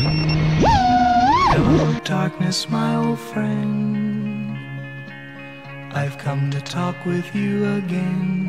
Hello, darkness, my old friend. I've come to talk with you again,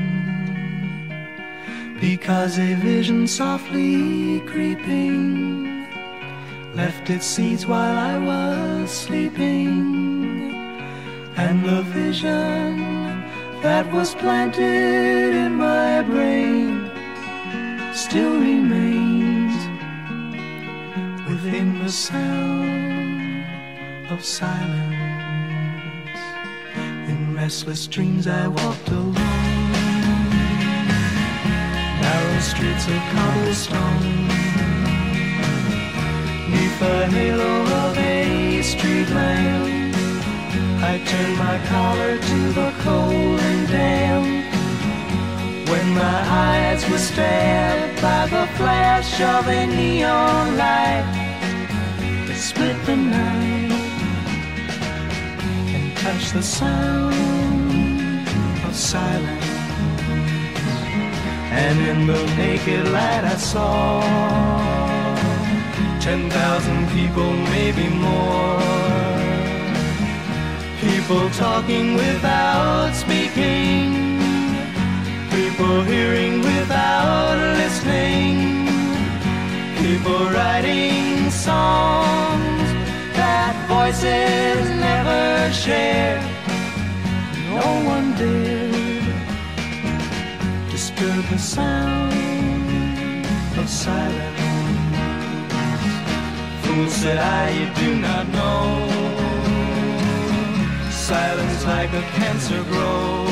because a vision softly creeping left its seeds while I was sleeping, and the vision that was planted in my brain still remains within the sound of silence. In restless dreams I walked alone, narrow streets of cobblestone, neath the halo of a street lamp. I turned my collar to the cold and damp, when my eyes were stabbed by the flash of a neon light that split the night and touched the sound of silence. And in the naked light I saw 10,000 people, maybe more, people talking without speaking, people hearing without listening, people writing songs that voices never share. No one dared disturb the sound of silence. Fool, said I, you do not know, silence like a cancer grows.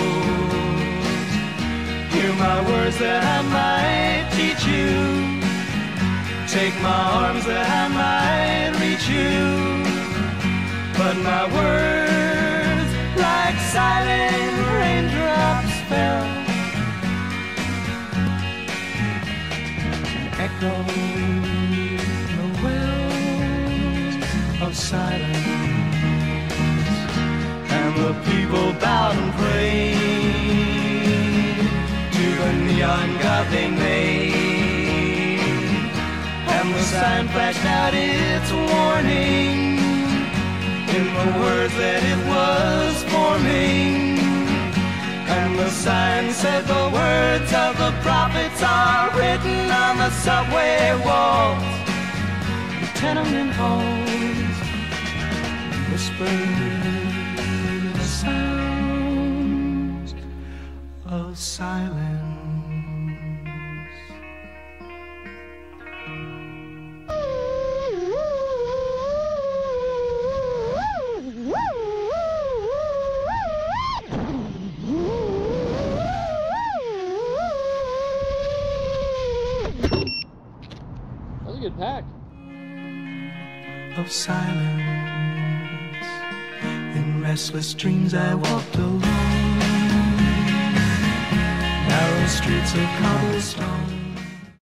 Hear my words that I might teach you, take my arms that I might reach you, but my words like silent raindrops fell and echoed the wells of silence. And the people bowed and prayed to the neon god they made, and the sign flashed out its warning in the words that it was forming. And the sign said the words of the prophets are written on the subway walls, the tenement halls, whispered the sounds of silence. That's a good pack. Of silence. In restless dreams I walked alone, narrow streets of cobblestone.